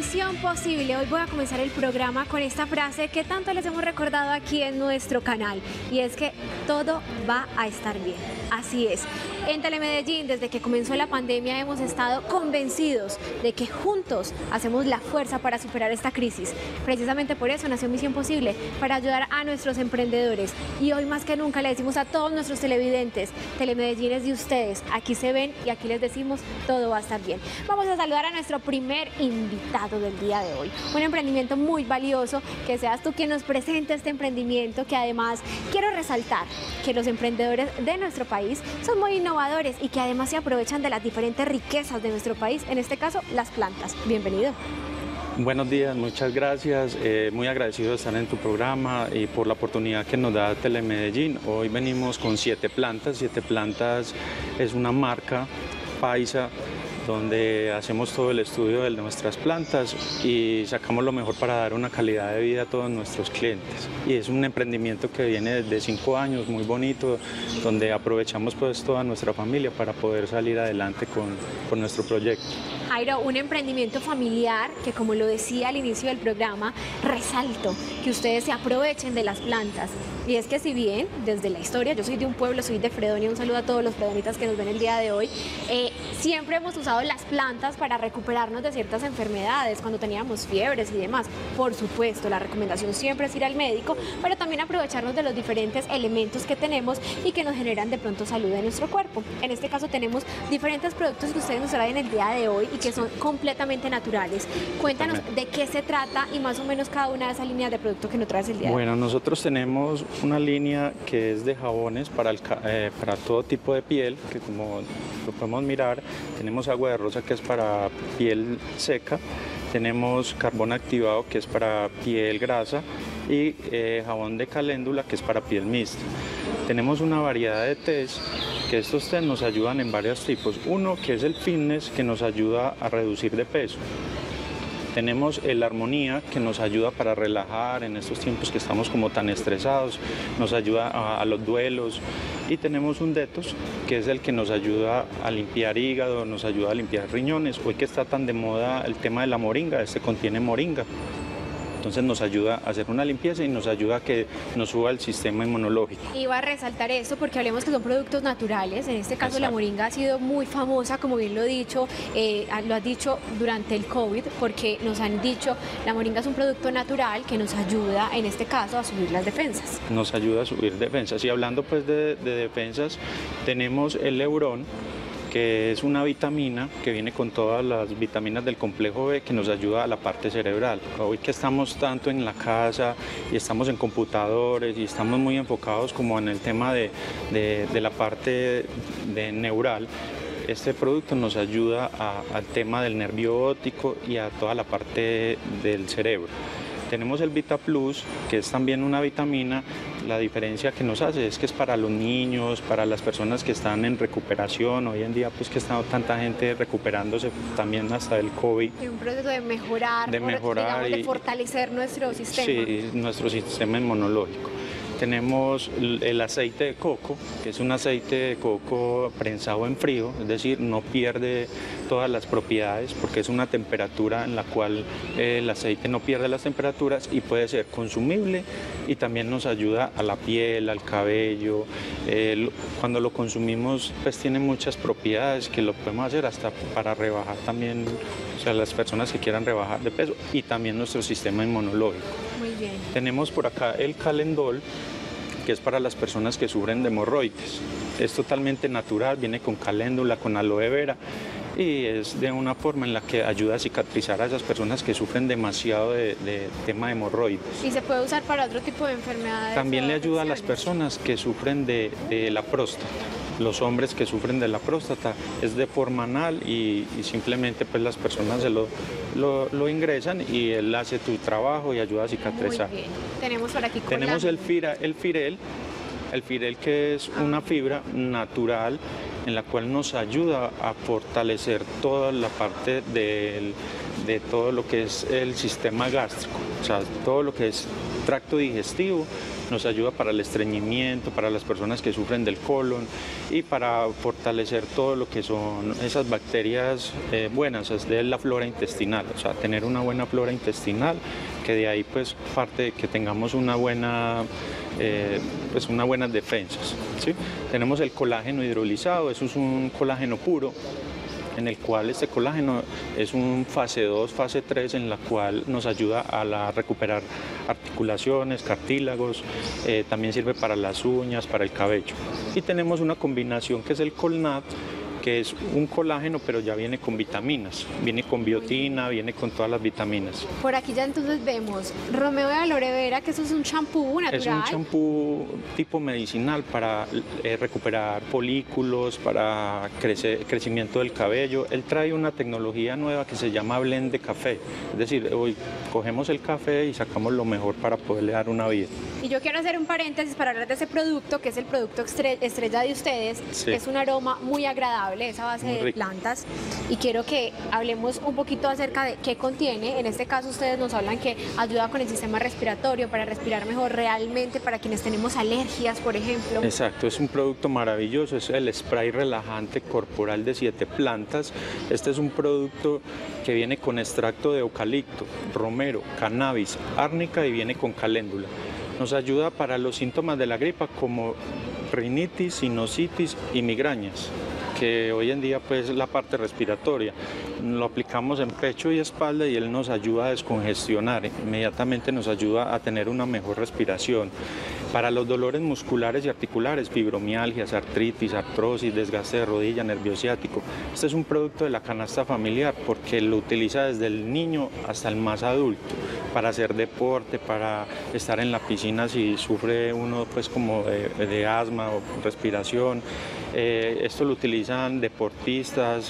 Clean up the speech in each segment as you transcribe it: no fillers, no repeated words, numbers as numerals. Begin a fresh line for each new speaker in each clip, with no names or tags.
Misión Posible. Hoy voy a comenzar el programa con esta frase que tanto les hemos recordado aquí en nuestro canal, y es que todo va a estar bien. Así es. En Telemedellín, desde que comenzó la pandemia, hemos estado convencidos de que juntos hacemos la fuerza para superar esta crisis. Precisamente por eso nació Misión Posible, para ayudar a nuestros emprendedores. Y hoy más que nunca le decimos a todos nuestros televidentes, Telemedellín es de ustedes. Aquí se ven y aquí les decimos, todo va a estar bien. Vamos a saludar a nuestro primer invitado del día de hoy. Un emprendimiento muy valioso, que seas tú quien nos presente este emprendimiento, que además quiero resaltar que los emprendedores de nuestro país son muy innovadores y que además se aprovechan de las diferentes riquezas de nuestro país, en este caso las plantas. Bienvenido.
Buenos días, muchas gracias. Muy agradecido de estar en tu programa y por la oportunidad que nos da Telemedellín. Hoy venimos con 7 plantas. 7 plantas es una marca paisa donde hacemos todo el estudio de nuestras plantas y sacamos lo mejor para dar una calidad de vida a todos nuestros clientes. Y es un emprendimiento que viene desde 5 años, muy bonito, donde aprovechamos pues toda nuestra familia para poder salir adelante con nuestro proyecto.
Jairo, un emprendimiento familiar que, como lo decía al inicio del programa, resalto que ustedes se aprovechen de las plantas. Y es que si bien desde la historia, yo soy de un pueblo, soy de Fredonia, un saludo a todos los fredonitas que nos ven el día de hoy, siempre hemos usado las plantas para recuperarnos de ciertas enfermedades, cuando teníamos fiebres y demás. Por supuesto, la recomendación siempre es ir al médico, pero también aprovecharnos de los diferentes elementos que tenemos y que nos generan de pronto salud en nuestro cuerpo. En este caso tenemos diferentes productos que ustedes nos traen el día de hoy y que son completamente naturales. Cuéntanos de qué se trata y más o menos cada una de esas líneas de productos que nos traes el día de hoy.
Bueno, nosotros tenemos una línea que es de jabones para todo tipo de piel, que como lo podemos mirar, tenemos agua de rosa que es para piel seca, tenemos carbón activado que es para piel grasa y jabón de caléndula que es para piel mixta. Tenemos una variedad de tés, que estos tés nos ayudan en varios tipos. Uno que es el fitness, que nos ayuda a reducir de peso. Tenemos el Armonía, que nos ayuda para relajar en estos tiempos que estamos como tan estresados, nos ayuda a los duelos. Y tenemos un Detox, que es el que nos ayuda a limpiar hígado, nos ayuda a limpiar riñones. Hoy que está tan de moda el tema de la moringa, este contiene moringa. Entonces nos ayuda a hacer una limpieza y nos ayuda a que nos suba el sistema inmunológico.
Iba a resaltar esto porque hablemos que son productos naturales. En este caso, exacto, la moringa ha sido muy famosa, como bien lo has dicho durante el COVID, porque nos han dicho la moringa es un producto natural que nos ayuda, en este caso, a subir las defensas.
Nos ayuda a subir defensas. Y hablando pues de defensas, tenemos el Leurón, que es una vitamina que viene con todas las vitaminas del complejo B, que nos ayuda a la parte cerebral. Hoy que estamos tanto en la casa y estamos en computadores y estamos muy enfocados como en el tema de la parte neural, este producto nos ayuda al tema del nervio óptico y a toda la parte del cerebro. Tenemos el Vita Plus, que es también una vitamina. La diferencia que nos hace es que es para los niños, para las personas que están en recuperación. Hoy en día, pues que está tanta gente recuperándose también hasta del COVID.
Es un proceso de mejorar, digamos, de fortalecer nuestro sistema.
Sí, nuestro sistema inmunológico. Tenemos el aceite de coco, que es un aceite de coco prensado en frío, es decir, no pierde todas las propiedades porque es una temperatura en la cual el aceite no pierde las temperaturas y puede ser consumible, y también nos ayuda a la piel, al cabello. Cuando lo consumimos pues tiene muchas propiedades que lo podemos hacer hasta para rebajar también, o sea, las personas que quieran rebajar de peso, y también nuestro sistema inmunológico.
Muy bien.
Tenemos por acá el Calendol, que es para las personas que sufren de hemorroides. Es totalmente natural, viene con caléndula, con aloe vera, y es de una forma en la que ayuda a cicatrizar a esas personas que sufren demasiado de tema de hemorroides.
¿Y se puede usar para otro tipo de enfermedades?
También le ayuda a las personas que sufren de la próstata. Los hombres que sufren de la próstata es de forma anal y simplemente pues las personas lo ingresan y él hace tu trabajo y ayuda a cicatrizar.
Muy bien. Tenemos por aquí
tenemos el Firel, que es una fibra natural en la cual nos ayuda a fortalecer toda la parte de todo lo que es el sistema gástrico, o sea, todo lo que es tracto digestivo. Nos ayuda para el estreñimiento, para las personas que sufren del colon y para fortalecer todo lo que son esas bacterias buenas, es de la flora intestinal, o sea, tener una buena flora intestinal, que de ahí pues parte de que tengamos una buena, pues unas buenas defensas, ¿sí? Tenemos el colágeno hidrolizado, eso es un colágeno puro, en el cual este colágeno es un fase 2, fase 3, en la cual nos ayuda a recuperar articulaciones, cartílagos, también sirve para las uñas, para el cabello. Y tenemos una combinación que es el Colnat, que es un colágeno, pero ya viene con vitaminas, viene con biotina, viene con todas las vitaminas.
Por aquí ya entonces vemos Romeo de aloe vera, que eso es un champú natural.
Es un champú tipo medicinal para recuperar folículos, para crecimiento del cabello. Él trae una tecnología nueva que se llama blend de café, es decir, hoy cogemos el café y sacamos lo mejor para poderle dar una vida.
Y yo quiero hacer un paréntesis para hablar de ese producto, que es el producto estrella de ustedes. Sí. Es un aroma muy agradable, esa base de plantas, y quiero que hablemos un poquito acerca de qué contiene. En este caso ustedes nos hablan que ayuda con el sistema respiratorio, para respirar mejor, realmente para quienes tenemos alergias, por ejemplo.
Exacto, es un producto maravilloso, es el spray relajante corporal de 7 plantas. Este es un producto que viene con extracto de eucalipto, romero, cannabis, árnica y viene con caléndula. Nos ayuda para los síntomas de la gripa como rinitis, sinusitis y migrañas, que hoy en día pues la parte respiratoria. Lo aplicamos en pecho y espalda y él nos ayuda a descongestionar, inmediatamente nos ayuda a tener una mejor respiración. Para los dolores musculares y articulares, fibromialgias, artritis, artrosis, desgaste de rodilla, nervio ciático. Este es un producto de la canasta familiar porque lo utiliza desde el niño hasta el más adulto, para hacer deporte, para estar en la piscina si sufre uno pues como de asma o respiración. Esto lo utilizan deportistas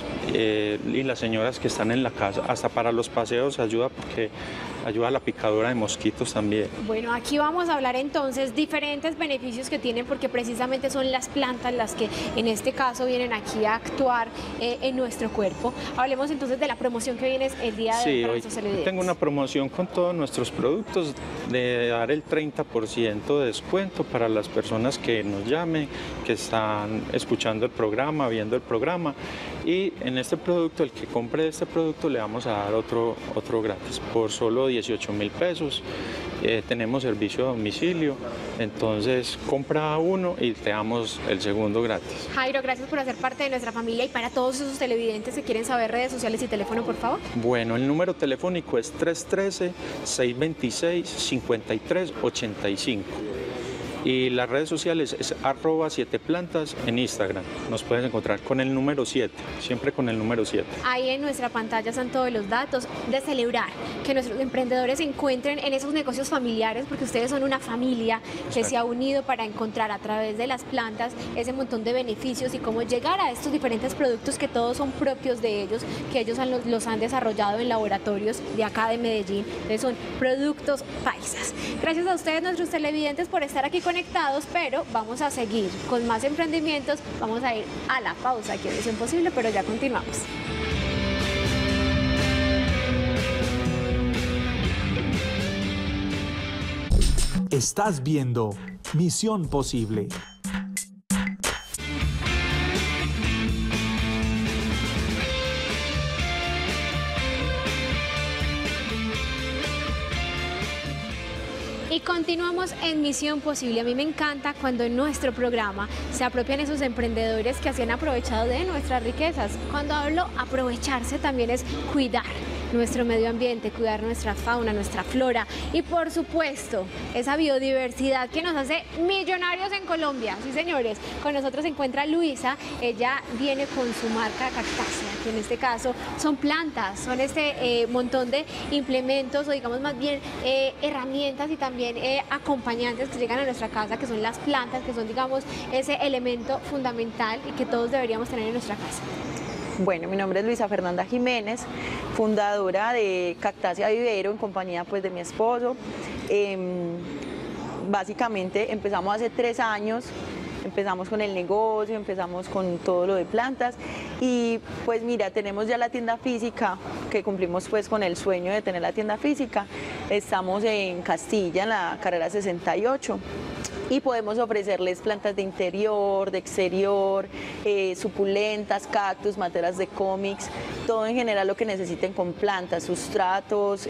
y las señoras que están en la casa, hasta para los paseos ayuda porque ayuda a la picadura de mosquitos también.
Bueno, aquí vamos a hablar entonces diferentes beneficios que tienen, porque precisamente son las plantas las que en este caso vienen aquí a actuar en nuestro cuerpo. Hablemos entonces de la promoción que viene el día de hoy para nuestros televidentes.
Tengo una promoción con todos nuestros productos de dar el 30% de descuento para las personas que nos llamen, que están escuchando el programa, viendo el programa, y en este producto, el que compre este producto le vamos a dar otro gratis por solo 18.000 pesos. Tenemos servicio a domicilio, entonces compra uno y te damos el segundo gratis.
Jairo, gracias por hacer parte de nuestra familia, y para todos esos televidentes que quieren saber redes sociales y teléfono, por favor.
Bueno, el número telefónico es 313-626-5385. Y las redes sociales es @7plantas en Instagram. Nos puedes encontrar con el número 7, siempre con el número 7.
Ahí en nuestra pantalla están todos los datos de celebrar que nuestros emprendedores se encuentren en esos negocios familiares, porque ustedes son una familia que se ha unido para encontrar a través de las plantas ese montón de beneficios y cómo llegar a estos diferentes productos que todos son propios de ellos, que ellos los han desarrollado en laboratorios de acá de Medellín. Entonces son productos paisas. Gracias a ustedes, nuestros televidentes, por estar aquí conectados, pero vamos a seguir con más emprendimientos. Vamos a ir a la pausa aquí en Misión Posible, pero ya continuamos.
Estás viendo Misión Posible.
Y continuamos en Misión Posible. A mí me encanta cuando en nuestro programa se apropian esos emprendedores que se han aprovechado de nuestras riquezas. Cuando hablo aprovecharse, también es cuidar nuestro medio ambiente, cuidar nuestra fauna, nuestra flora y por supuesto esa biodiversidad que nos hace millonarios en Colombia. Sí, señores, con nosotros se encuentra Luisa. Ella viene con su marca Cactácea, que en este caso son plantas, son este montón de implementos, o digamos más bien herramientas y también acompañantes que llegan a nuestra casa, que son las plantas, que son digamos ese elemento fundamental y que todos deberíamos tener en nuestra casa.
Bueno, mi nombre es Luisa Fernanda Jiménez, fundadora de Cactácea Vivero en compañía pues de mi esposo. Básicamente empezamos hace 3 años empezamos con el negocio, empezamos con todo lo de plantas y pues mira, tenemos ya la tienda física, que cumplimos pues con el sueño de tener la tienda física. Estamos en Castilla, en la carrera 68. Y podemos ofrecerles plantas de interior, de exterior, suculentas, cactus, materas de cómics, todo en general lo que necesiten con plantas, sustratos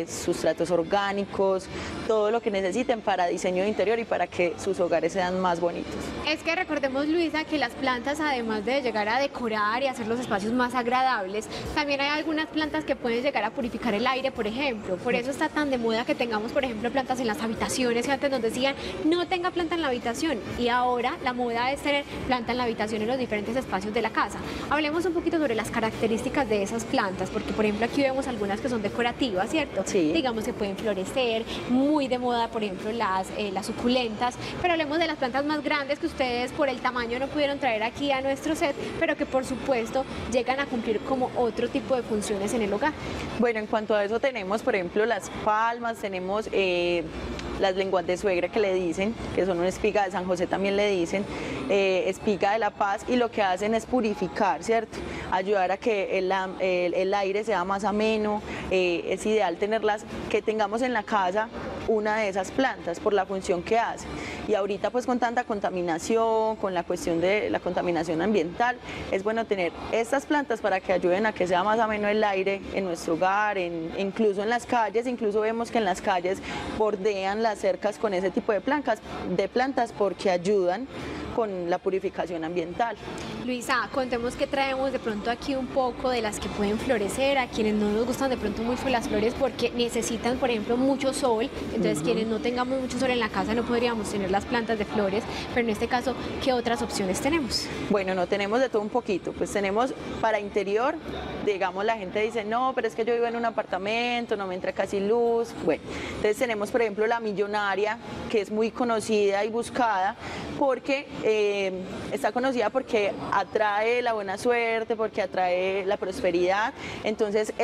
orgánicos, todo lo que necesiten para diseño de interior y para que sus hogares sean más bonitos.
Es que recordemos, Luisa, que las plantas, además de llegar a decorar y hacer los espacios más agradables, también hay algunas plantas que pueden llegar a purificar el aire, por ejemplo. Por eso está tan de moda que tengamos, por ejemplo, plantas en las habitaciones, que antes nos decían no tenga planta en la habitación, y ahora la moda es tener planta en la habitación en los diferentes espacios de la casa. Hablemos un poquito sobre las características de esas plantas, porque por ejemplo aquí vemos algunas que son decorativas, ¿cierto?
Sí.
Digamos que pueden florecer, muy de moda, por ejemplo, las suculentas, pero hablemos de las plantas más grandes que ustedes por el tamaño no pudieron traer aquí a nuestro set, pero que por supuesto llegan a cumplir como otro tipo de funciones en el hogar.
Bueno, en cuanto a eso tenemos, por ejemplo, las palmas, tenemos las lenguas de suegra que le dicen, que son una espiga de San José también le dicen, espiga de la paz, y lo que hacen es purificar, ¿cierto? Ayudar a que el aire sea más ameno, es ideal tenerlas, que tengamos en la casa una de esas plantas por la función que hace. Y ahorita pues con tanta contaminación, con la cuestión de la contaminación ambiental, es bueno tener estas plantas para que ayuden a que sea más ameno el aire en nuestro hogar, incluso en las calles. Incluso vemos que en las calles bordean las cercas con ese tipo de plantas porque ayudan con la purificación ambiental.
Luisa, contemos que traemos de pronto aquí un poco de las que pueden florecer, a quienes no nos gustan de pronto mucho las flores porque necesitan, por ejemplo, mucho sol. Entonces quienes no tengamos mucho sol en la casa no podríamos tener las plantas de flores, pero en este caso, ¿qué otras opciones tenemos?
Bueno, no tenemos de todo un poquito, pues tenemos para interior, digamos, la gente dice, no, pero es que yo vivo en un apartamento, no me entra casi luz. Bueno, entonces tenemos, por ejemplo, la millonaria, que es muy conocida y buscada porque está conocida porque atrae la buena suerte, porque atrae la prosperidad. Entonces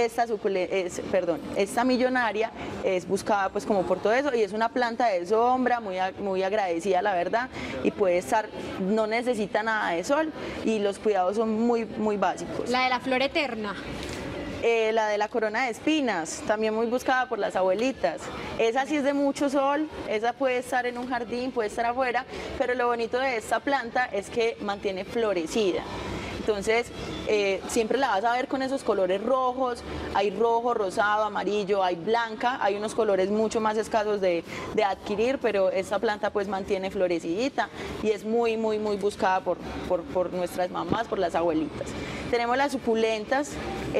esta millonaria es buscada pues como por todo eso, y es una planta de sombra muy agradecida, la verdad, y puede estar, no necesita nada de sol y los cuidados son muy básicos.
La de la flor eterna.
La de la corona de espinas, también muy buscada por las abuelitas. Esa sí es de mucho sol, esa puede estar en un jardín, puede estar afuera, pero lo bonito de esta planta es que mantiene florecida. Entonces, siempre la vas a ver con esos colores rojos, hay rojo, rosado, amarillo, hay blanca, hay unos colores mucho más escasos de adquirir, pero esta planta pues mantiene florecidita y es muy buscada por nuestras mamás, por las abuelitas. Tenemos las suculentas,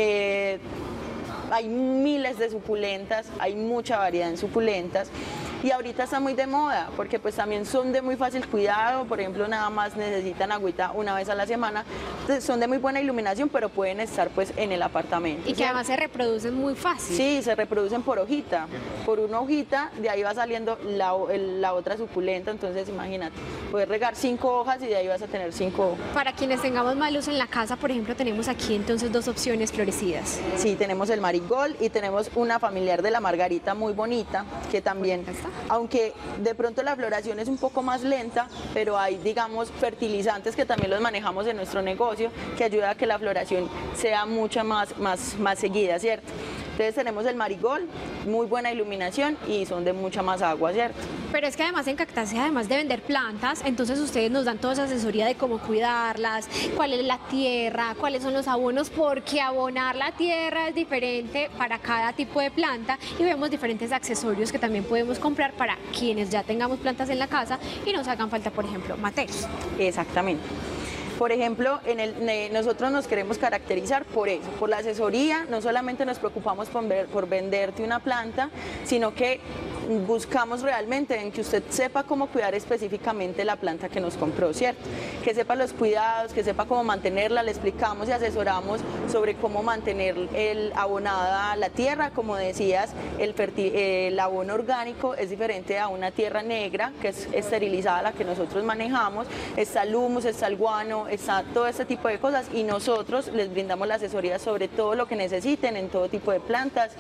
hay miles de suculentas, hay mucha variedad en suculentas. Y ahorita está muy de moda porque pues también son de muy fácil cuidado, por ejemplo nada más necesitan agüita una vez a la semana, entonces son de muy buena iluminación, pero pueden estar pues en el apartamento.
Y que además se reproducen muy fácil.
Sí, se reproducen por hojita, por una hojita, de ahí va saliendo la otra suculenta, entonces imagínate, puedes regar 5 hojas y de ahí vas a tener 5.
Para quienes tengamos más luz en la casa, por ejemplo, tenemos aquí entonces 2 opciones florecidas.
Sí, tenemos el marigold y tenemos una familiar de la margarita muy bonita, que también, aunque de pronto la floración es un poco más lenta, pero hay, digamos, fertilizantes que también los manejamos en nuestro negocio, que ayuda a que la floración sea mucho más seguida, ¿cierto? Entonces tenemos el marigold, muy buena iluminación y son de mucha más agua, ¿cierto?
Pero es que además en Cactácea, además de vender plantas, entonces ustedes nos dan toda esa asesoría de cómo cuidarlas, cuál es la tierra, cuáles son los abonos, porque abonar la tierra es diferente para cada tipo de planta y vemos diferentes accesorios que también podemos comprar para quienes ya tengamos plantas en la casa y nos hagan falta, por ejemplo, materos.
Exactamente. Por ejemplo, nosotros nos queremos caracterizar por eso, por la asesoría. No solamente nos preocupamos por venderte una planta, sino que buscamos realmente en que usted sepa cómo cuidar específicamente la planta que nos compró, ¿cierto? Que sepa los cuidados, que sepa cómo mantenerla, le explicamos y asesoramos sobre cómo mantener abonada la tierra. Como decías, el abono orgánico es diferente a una tierra negra, que es esterilizada, la que nosotros manejamos. Está el humus, está el guano, está todo este tipo de cosas y nosotros les brindamos la asesoría sobre todo lo que necesiten en todo tipo de plantas.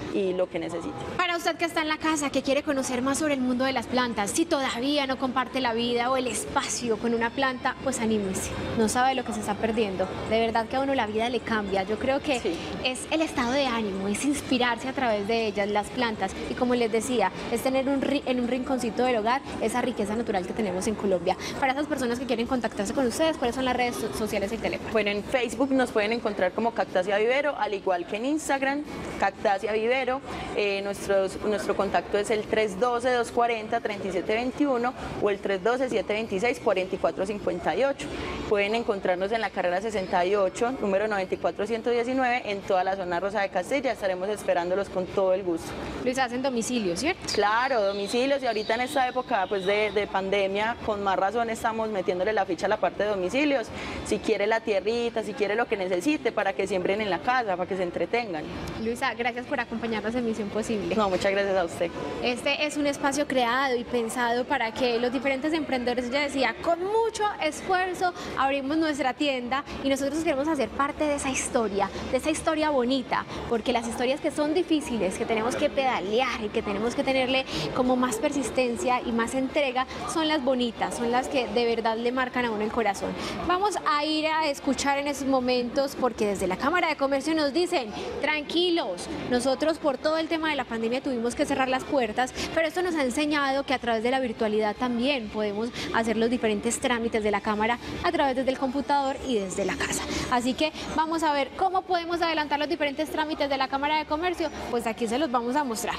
y lo que necesite.
Para usted que está en la casa, que quiere conocer más sobre el mundo de las plantas, si todavía no comparte la vida o el espacio con una planta, pues anímese, no sabe lo que se está perdiendo. De verdad que a uno la vida le cambia. Yo creo que es el estado de ánimo, es inspirarse a través de ellas, las plantas, y como les decía, es tener en un rinconcito del hogar esa riqueza natural que tenemos en Colombia. Para esas personas que quieren contactarse con ustedes, ¿cuáles son las redes sociales y el teléfono?
Bueno, en Facebook nos pueden encontrar como Cactasia Vivero, al igual que en Instagram, Cactasia Vivero. Nuestro contacto es el 312-240-3721 o el 312-726-4458. Pueden encontrarnos en la carrera 68, número 94-119, en toda la zona rosa de Castilla. Estaremos esperándolos con todo el gusto.
Luis, hacen domicilio, ¿cierto?
Claro, domicilios, y ahorita en esta época pues de pandemia, con más razón estamos metiéndole la ficha a la parte de domicilios. Si quiere la tierrita, si quiere lo que necesite, para que siembren en la casa, para que se entretengan.
Luisa, gracias por acompañarnos en Misión Posible.
No, muchas gracias a usted.
Este es un espacio creado y pensado para que los diferentes emprendedores, ella decía, con mucho esfuerzo abrimos nuestra tienda, y nosotros queremos hacer parte de esa historia bonita, porque las historias que son difíciles, que tenemos que pedalear y que tenemos que tenerle como más persistencia y más entrega, son las bonitas, son las que de verdad le marcan a uno el corazón. Vamos a ir a escuchar en esos momentos, porque desde la Cámara de Comercio nos dicen, tranquilos, nosotros por todo el tema de la pandemia tuvimos que cerrar las puertas, pero esto nos ha enseñado que a través de la virtualidad también podemos hacer los diferentes trámites de la Cámara a través desde el computador y desde la casa. Así que vamos a ver cómo podemos adelantar los diferentes trámites de la Cámara de Comercio, pues aquí se los vamos a mostrar.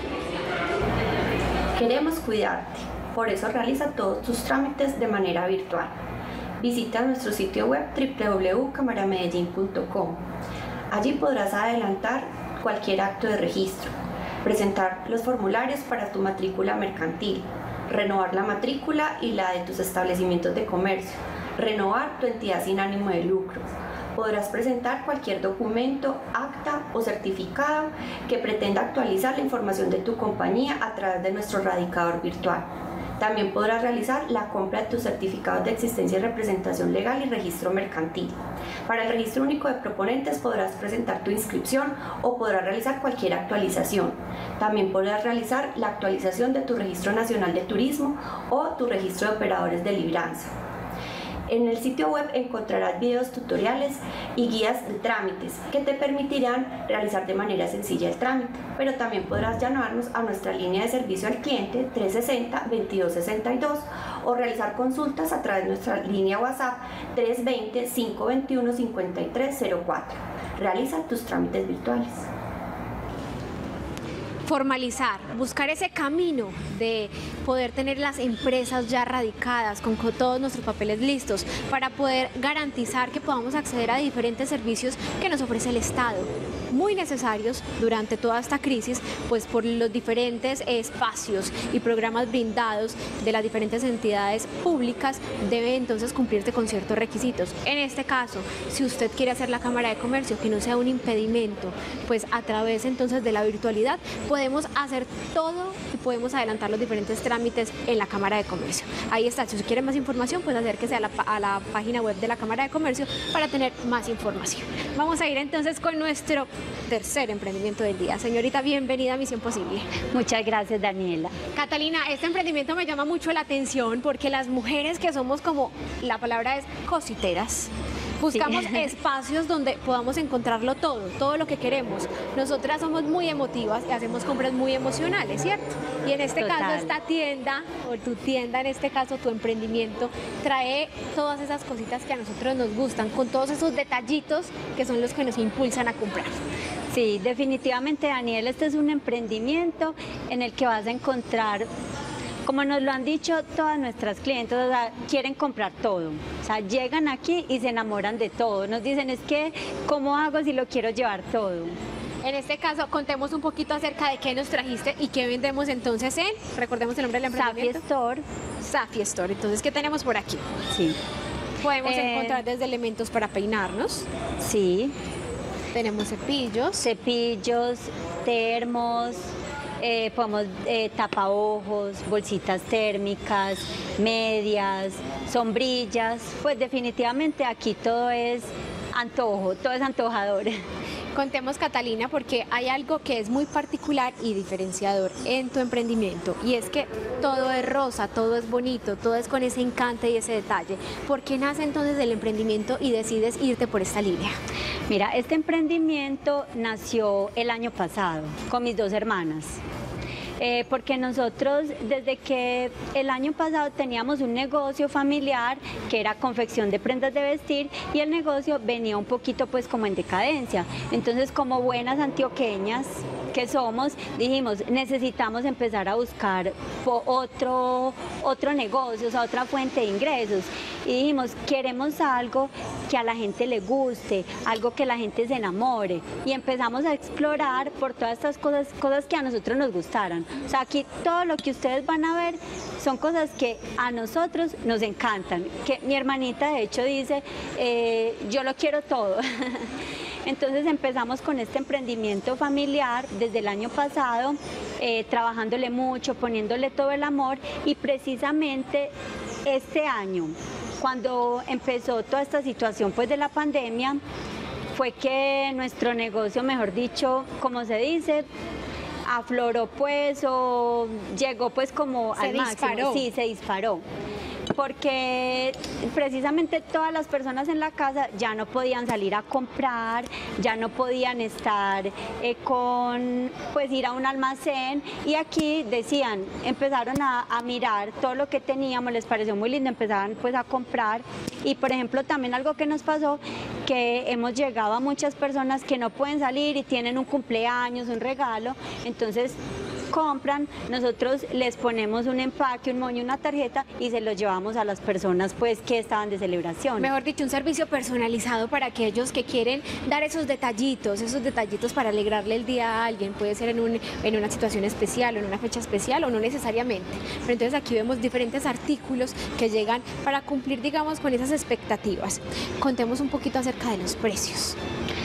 Queremos cuidarte, por eso realiza todos tus trámites de manera virtual. Visita nuestro sitio web www.cámaramedellín.com. Allí podrás adelantar cualquier acto de registro, presentar los formularios para tu matrícula mercantil, renovar la matrícula y la de tus establecimientos de comercio, renovar tu entidad sin ánimo de lucro. Podrás presentar cualquier documento, acta o certificado que pretenda actualizar la información de tu compañía a través de nuestro radicador virtual. También podrás realizar la compra de tus certificados de existencia y representación legal y registro mercantil. Para el registro único de proponentes podrás presentar tu inscripción o podrás realizar cualquier actualización. También podrás realizar la actualización de tu registro nacional de turismo o tu registro de operadores de libranza. En el sitio web encontrarás videos tutoriales y guías de trámites que te permitirán realizar de manera sencilla el trámite, pero también podrás llamarnos a nuestra línea de servicio al cliente 360-2262 o realizar consultas a través de nuestra línea WhatsApp 320-521-5304. Realiza tus trámites virtuales.
Formalizar, buscar ese camino de poder tener las empresas ya radicadas con todos nuestros papeles listos para poder garantizar que podamos acceder a diferentes servicios que nos ofrece el Estado, muy necesarios durante toda esta crisis, pues por los diferentes espacios y programas brindados de las diferentes entidades públicas debe entonces cumplirse con ciertos requisitos. En este caso, si usted quiere hacer la Cámara de Comercio, que no sea un impedimento, pues a través entonces de la virtualidad podemos hacer todo y podemos adelantar los diferentes trámites en la Cámara de Comercio. Ahí está, si usted quiere más información, pues acérquese a la página web de la Cámara de Comercio para tener más información. Vamos a ir entonces con nuestro tercer emprendimiento del día. Señorita, bienvenida a Misión Posible.
Muchas gracias, Daniela.
Catalina, este emprendimiento me llama mucho la atención porque las mujeres que somos, como la palabra es, cositeras, buscamos espacios donde podamos encontrarlo todo lo que queremos. Nosotras somos muy emotivas y hacemos compras muy emocionales, ¿cierto? Y en este caso esta tienda, o tu tienda, en este caso tu emprendimiento, trae todas esas cositas que a nosotros nos gustan, con todos esos detallitos que son los que nos impulsan a comprar.
Sí, definitivamente, Daniel, este es un emprendimiento en el que vas a encontrar, como nos lo han dicho todas nuestras clientes, o sea, quieren comprar todo. O sea, llegan aquí y se enamoran de todo. Nos dicen, es que, ¿cómo hago si lo quiero llevar todo?
En este caso, contemos un poquito acerca de qué nos trajiste y qué vendemos entonces en, recordemos el nombre del emprendimiento.
Safi Store.
Safi Store. Entonces, ¿qué tenemos por aquí?
Sí.
Podemos encontrar desde elementos para peinarnos.
Sí.
Tenemos cepillos.
Cepillos, termos, podemos tapaojos, bolsitas térmicas, medias, sombrillas. Pues definitivamente aquí todo es antojo, todo es antojador.
Contemos, Catalina, porque hay algo que es muy particular y diferenciador en tu emprendimiento, y es que todo es rosa, todo es bonito, todo es con ese encanto y ese detalle. ¿Por qué nace entonces el emprendimiento y decides irte por esta línea?
Mira, este emprendimiento nació el año pasado con mis dos hermanas. Porque nosotros desde que el año pasado teníamos un negocio familiar que era confección de prendas de vestir, y el negocio venía un poquito pues como en decadencia. Entonces, como buenas antioqueñas que somos, dijimos, necesitamos empezar a buscar otro negocio, o sea, otra fuente de ingresos. Y dijimos, queremos algo que a la gente le guste, algo que la gente se enamore. Y empezamos a explorar por todas estas cosas que a nosotros nos gustaran. O sea, aquí todo lo que ustedes van a ver son cosas que a nosotros nos encantan. Que mi hermanita de hecho dice, yo lo quiero todo. Entonces empezamos con este emprendimiento familiar desde el año pasado, trabajándole mucho, poniéndole todo el amor, y precisamente este año, cuando empezó toda esta situación pues de la pandemia, fue que nuestro negocio, mejor dicho, como se dice, afloró pues, o llegó pues como al máximo. Sí, se disparó. Porque precisamente todas las personas en la casa ya no podían salir a comprar, ya no podían estar pues ir a un almacén, y aquí decían, empezaron a mirar todo lo que teníamos, les pareció muy lindo, empezaban pues a comprar. Y por ejemplo también algo que nos pasó, que hemos llegado a muchas personas que no pueden salir y tienen un cumpleaños, un regalo, entonces compran, nosotros les ponemos un empaque, un moño, una tarjeta, y se los llevamos a las personas pues que estaban de celebración.
Mejor dicho, un servicio personalizado para aquellos que quieren dar esos detallitos para alegrarle el día a alguien. Puede ser en una situación especial o en una fecha especial, o no necesariamente. Pero entonces aquí vemos diferentes artículos que llegan para cumplir, digamos, con esas expectativas. Contemos un poquito acerca de los precios.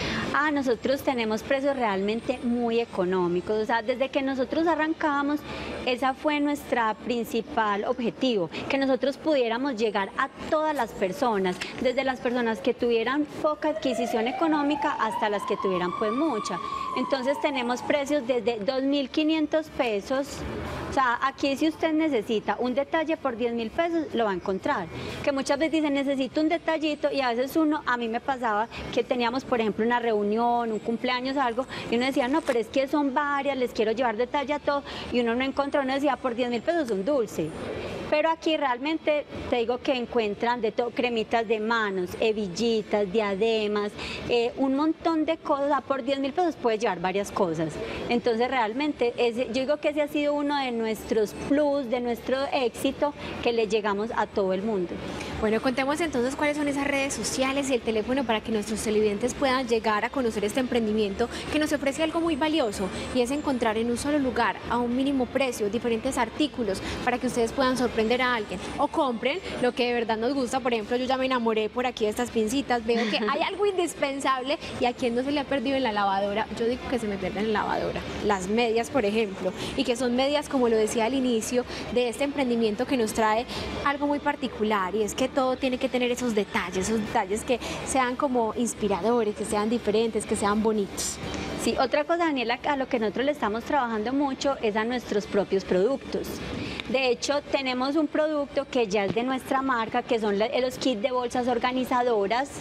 Nosotros tenemos precios realmente muy económicos, o sea, desde que nosotros arrancamos, esa fue nuestra principal objetivo, que nosotros pudiéramos llegar a todas las personas, desde las personas que tuvieran poca adquisición económica hasta las que tuvieran pues mucha. Entonces tenemos precios desde 2.500 pesos, o sea, aquí si usted necesita un detalle por 10.000 pesos, lo va a encontrar. Que muchas veces dicen, necesito un detallito, y a veces a mí me pasaba que teníamos, por ejemplo, una reunión, un cumpleaños o algo, y uno decía, no, pero es que son varias, les quiero llevar detalle a todo, y uno no encontraba, uno decía, por 10.000 pesos un dulce. Pero aquí realmente te digo que encuentran de todo, cremitas de manos, hebillitas, diademas, un montón de cosas. Por 10.000 pesos puedes llevar varias cosas. Entonces realmente yo digo que ese ha sido uno de nuestros plus, de nuestro éxito, que le llegamos a todo el mundo.
Bueno, contemos entonces cuáles son esas redes sociales y el teléfono para que nuestros televidentes puedan llegar a conocer este emprendimiento que nos ofrece algo muy valioso, y es encontrar en un solo lugar, a un mínimo precio, diferentes artículos para que ustedes puedan sorprender a alguien o compren lo que de verdad nos gusta. Por ejemplo, yo ya me enamoré por aquí de estas pincitas, veo que hay algo indispensable, y a quien no se le ha perdido en la lavadora. Yo digo que se me pierden en la lavadora las medias, por ejemplo, y que son medias, como lo decía al inicio, de este emprendimiento que nos trae algo muy particular, y es que todo tiene que tener esos detalles que sean como inspiradores, que sean diferentes, que sean bonitos.
Sí, otra cosa, Daniela, a lo que nosotros le estamos trabajando mucho es a nuestros propios productos. De hecho, tenemos un producto que ya es de nuestra marca, que son los kits de bolsas organizadoras.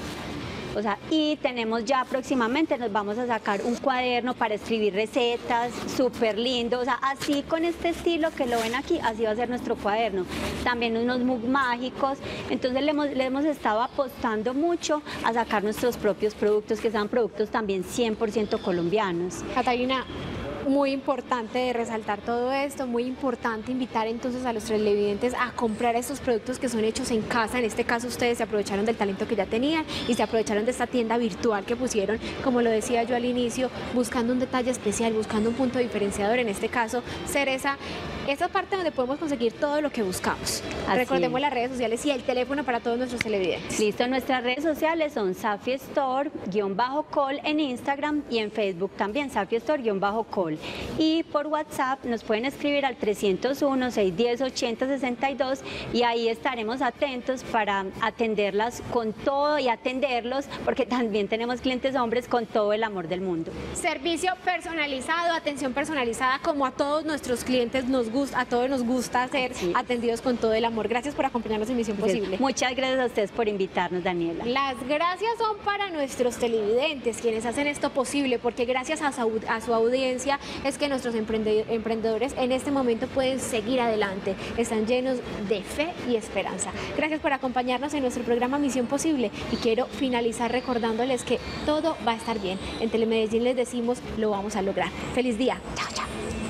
O sea, y tenemos ya próximamente, nos vamos a sacar un cuaderno para escribir recetas, súper lindo, o sea, así con este estilo que lo ven aquí, así va a ser nuestro cuaderno. También unos mugs mágicos, entonces le hemos estado apostando mucho a sacar nuestros propios productos, que sean productos también 100% colombianos.
Catalina, muy importante de resaltar todo esto, muy importante invitar entonces a los televidentes a comprar estos productos que son hechos en casa. En este caso ustedes se aprovecharon del talento que ya tenían y se aprovecharon de esta tienda virtual que pusieron, como lo decía yo al inicio, buscando un detalle especial, buscando un punto diferenciador, en este caso ser esa parte donde podemos conseguir todo lo que buscamos. Recordemos las redes sociales y el teléfono para todos nuestros televidentes.
Listo, nuestras redes sociales son Safi Store-Col en Instagram, y en Facebook también Safi Store-Col. Y por WhatsApp nos pueden escribir al 301-610-8062 y ahí estaremos atentos para atenderlas con todo y atenderlos, porque también tenemos clientes hombres con todo el amor del mundo.
Servicio personalizado, atención personalizada, como a todos nuestros clientes nos gusta, a todos nos gusta ser atendidos con todo el amor. Gracias por acompañarnos en Misión Posible.
Muchas gracias a ustedes por invitarnos, Daniela.
Las gracias son para nuestros televidentes, quienes hacen esto posible, porque gracias a su audiencia es que nuestros emprendedores en este momento pueden seguir adelante. Están llenos de fe y esperanza. Gracias por acompañarnos en nuestro programa Misión Posible y quiero finalizar recordándoles que todo va a estar bien. En Telemedellín les decimos, lo vamos a lograr. ¡Feliz día! ¡Chao, chao!